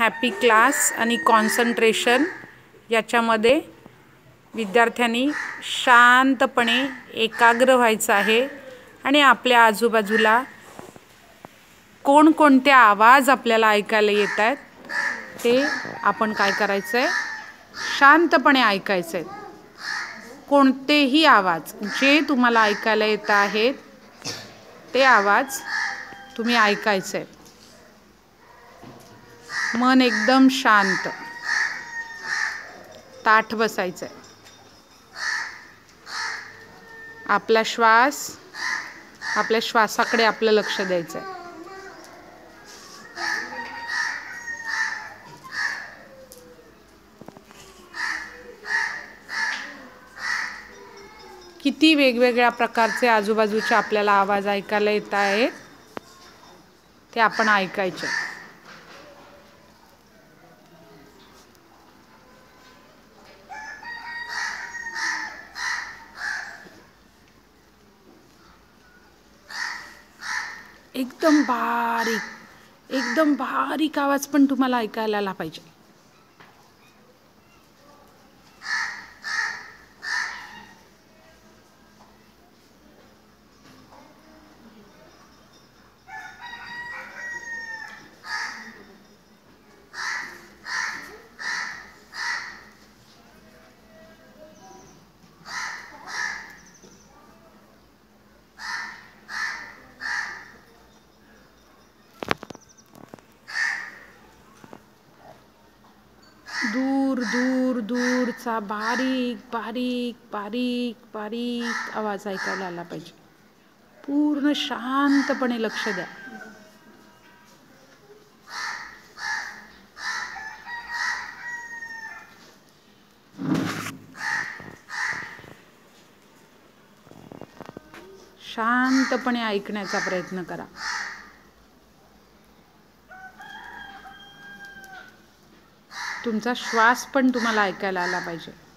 Happy class आणि concentration याच्यामध्ये विद्यार्थ्यांनी शांतपणे एकाग्र व्हायचं आहे आणि आपल्या आजूबाजूला कोणकोणते आवाज आपल्याला ऐकायला येत आहेत ते आपण काय करायचं आहे, शांतपणे ऐकायचं आहे. कोणतेही आवाज जे तुम्हाला ऐकायला येत आहेत ते आवाज तुम्ही ऐकायचे. मन एकदम शांत, ताठ बसायचं आहे. आपला श्वास, आपल्या श्वासाकडे आपलं लक्ष द्यायचं आहे. किती वेगवेगळ्या प्रकारचे आजूबाजूचे आपल्याला आवाज ऐकायला येत आहेत ते आपण ऐकायचे. एकदम बारीक आवाज पण तुम्हाला ऐकायला आला पाहिजे. दूर दूर दूरचा बारीक आवाज ऐकायला आला पाहिजे. पूर्ण शांतपणे लक्ष द्या. शांतपणे ऐकण्याचा प्रयत्न करा. तुमचा श्वास पण तुम्हाला ऐकायला आला पाहिजे.